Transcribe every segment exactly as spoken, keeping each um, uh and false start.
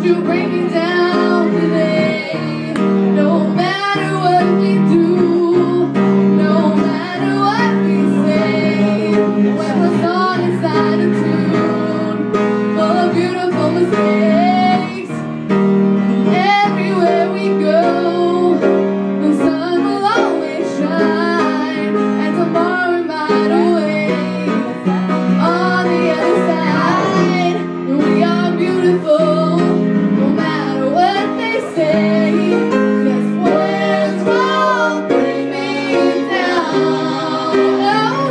you bring me down today. No matter what we do, no matter what we say, when the song inside a tune, full of beautiful mistakes. Everywhere we go, the sun will always shine, and tomorrow we might awake on the other side. We are beautiful, no matter what they say. Just words won't bring me down. Oh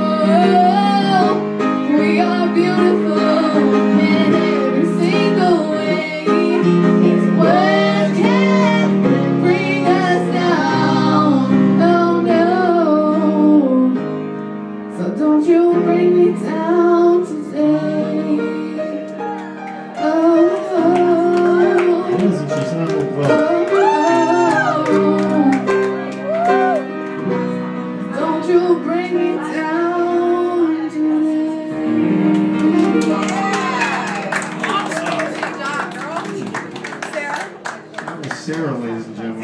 no, we are beautiful in every single way. These words can't bring us down. Oh no, so don't you bring me down today. Oh, oh, Jezu, przeczytam po don't you bring me down today. That was Sarah, ladies and gentlemen.